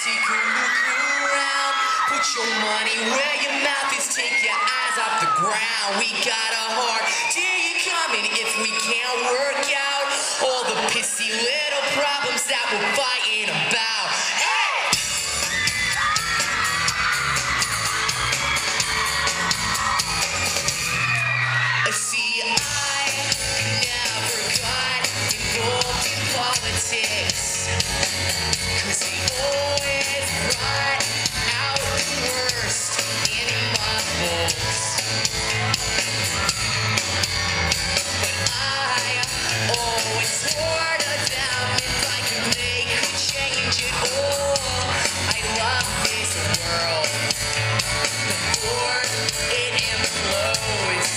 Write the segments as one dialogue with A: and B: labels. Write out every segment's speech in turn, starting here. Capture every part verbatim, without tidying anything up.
A: take a look around. Put your money where your mouth is. Take your eyes off the ground. We got a hard day coming if we can't work out all the pissy little problems that we're fighting about. Hey! See, I never got involved in politics, 'cause they always brought out the worst in my books. But I always swore to them if I could make a change at all. I love this world before it implodes.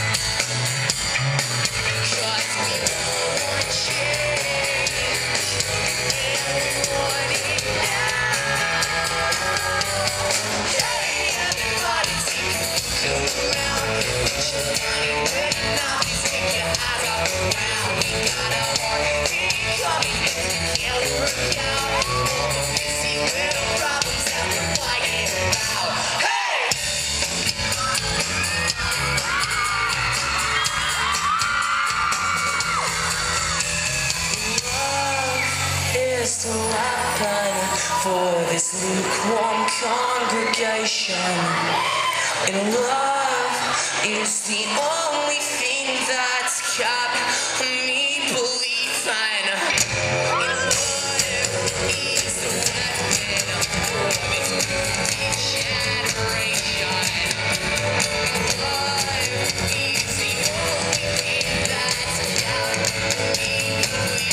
A: The weapon for this lukewarm congregation, and love is the only thing that's kept me believing. And love is the weapon for this movie generation. Love is the only thing that's kept me believing.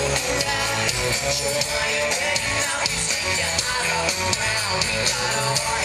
A: Put your money where your mouth is. Take your eyes off the ground. We got a heart.